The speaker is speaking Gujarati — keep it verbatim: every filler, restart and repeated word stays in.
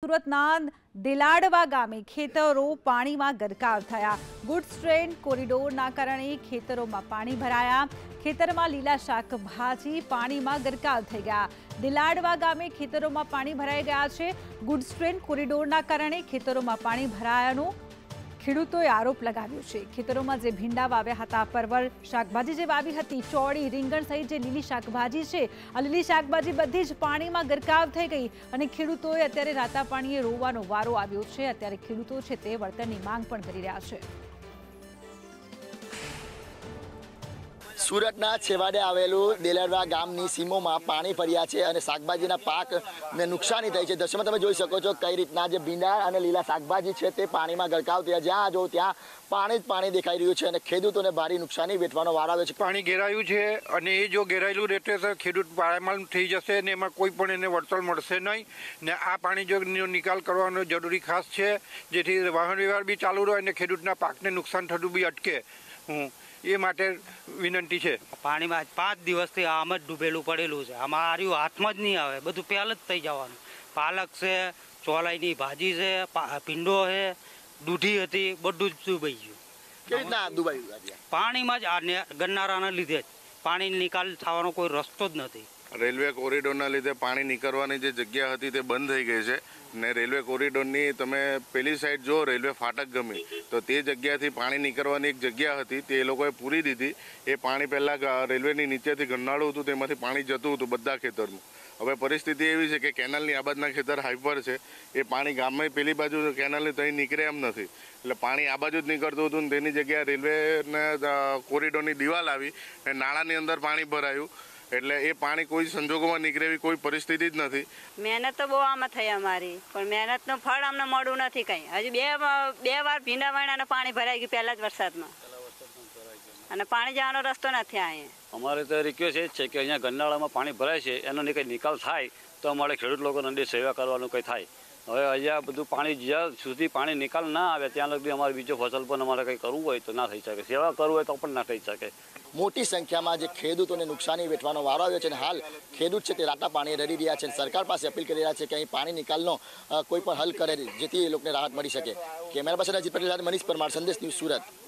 સુરતના દેલાડવા ગામે ખેતરો પાણીમાં ગરકાવ થયા। ગુડ્સ ટ્રેન કોરિડોરના કારણે ખેતરોમાં પાણી ભરાયા। ખેતરમાં લીલા શાકભાજી પાણીમાં ગરકાવ થઈ ગયા। દેલાડવા ગામે ખેતરોમાં પાણી ભરાઈ ગયા છે। ગુડ્સ ટ્રેન કોરિડોરના કારણે ખેતરોમાં પાણી ભરાયાનો ખેડૂતોએ આરોપ લગાવ્યો છે। ખેતરોમાં જે ભીંડા વાવ્યા હતા, પરવળ, શાકભાજી જે વાવી હતી, ચોળી, રીંગણ સહિત જે લીલી શાકભાજી છે, આ લીલી શાકભાજી બધી જ પાણીમાં ગરકાવ થઈ ગઈ અને ખેડૂતોએ અત્યારે રાતા પાણીએ રોવાનો વારો આવ્યો છે। અત્યારે ખેડૂતો છે તે વળતરની માંગ પણ કરી રહ્યા છે। સુરતના છેવાડે આવેલું દેલાડવા ગામની સીમોમાં પાણી ફર્યા છે અને શાકભાજીના પાકને નુકસાની થઈ છે। દ્રશ્યમાં તમે જોઈ શકો છો કઈ રીતના જે ભીંડા અને લીલા શાકભાજી છે તે પાણીમાં ગરકાવ થયા। જ્યાં જો ત્યાં પાણી જ પાણી દેખાઈ રહ્યું છે અને ખેડૂતોને ભારે નુકસાની વેઠવાનો વાર આવ્યો છે। પાણી ઘેરાયું છે અને એ જો ઘેરાયેલું રહેશે તો ખેડૂત પાયમાલ થઈ જશે ને એમાં કોઈ પણ એને વળતર મળશે નહીં ને આ પાણી જો નિકાલ કરવાનો જરૂરી ખાસ છે, જેથી વાહન વ્યવહાર બી ચાલુ રહે અને ખેડૂતના પાકને નુકસાન થતું બી અટકે। હું એ માટે વિનંતી છે। પાણીમાં પાંચ દિવસથી આમ જ ડૂબેલું પડેલું છે। આમાં આર્યું હાથમાં જ નહીં આવે, બધું પહેલ જ થઈ જવાનું। પાલક છે, ચોલાઈની ભાજી છે, ભીંડો છે, દૂધી હતી, બધું જ ડૂબાઈ ગયું। કેવી રીતના ડૂબાયું? પાણીમાં જ આ ગરનારાના લીધે જ પાણી નિકાલ થવાનો કોઈ રસ્તો જ નથી। રેલવે કોરિડોરના લીધે પાણી નીકળવાની જે જગ્યા હતી તે બંધ થઈ ગઈ છે ને રેલવે કોરિડોરની તમે પેલી સાઈડ જો રેલવે ફાટક ગમી તો તે જગ્યાથી પાણી નીકળવાની એક જગ્યા હતી તે એ લોકોએ પૂરી દીધી। એ પાણી પહેલાં રેલવેની નીચેથી ગરનાળું હતું તેમાંથી પાણી જતું હતું બધા ખેતરમાં। હવે પરિસ્થિતિ એવી છે કે કેનાલની આ બાજુના ખેતર હાઈપર છે, એ પાણી ગામમાં પેલી બાજુ કેનાલની ત્યાં નીકળે એમ નથી, એટલે પાણી આ બાજુ જ નીકળતું હતું ને તેની જગ્યાએ રેલવેને કોરિડોરની દિવાલ આવી ને નાળાની અંદર પાણી ભરાયું, એટલે એ પાણી કોઈ સંજોગોમાં નીકળે એવી કોઈ પરિસ્થિતિ જ નથી। મહેનત તો બહુ આમાં થઈ અમારી, પણ મહેનતનું ફળ અમને મળ્યું નથી કંઈ। હજુ બે બે વાર ભીંડા વાણાને પાણી ભરાઈ ગયું પહેલા જ વરસાદમાં અને પાણી જવાનો રસ્તો નથી અહીંયા। અમારે તો રિક્વેસ્ટ એ જ છે કે અહીંયા ગરનાળામાં પાણી ભરાય છે એનો કંઈ નિકાલ થાય તો અમારે ખેડૂત લોકોને સેવા કરવાનું કંઈ થાય। હવે અહીંયા બધું પાણી જ્યાં સુધી પાણી નિકાલ ના આવે ત્યાં લગી અમારે બીજો ફસલ પણ અમારે કંઈ કરવું હોય તો ના થઈ શકે, સેવા કરવું હોય તો પણ ના થઈ શકે। મોટી સંખ્યામાં જે ખેડૂતોને નુકસાની વેઠવાનો વારો આવ્યો છે અને હાલ ખેડૂત છે તે રાતા પાણી રડી રહ્યા છે। સરકાર પાસે અપીલ કરી રહ્યા છે કે અહીં પાણી નિકાલનો કોઈ પણ હલ કરે જેથી એ લોકોને રાહત મળી શકે। કેમેરા પર્સન અજીત પટેલ સાથે મનીષ પરમાર, સંદેશ ન્યૂઝ, સુરત।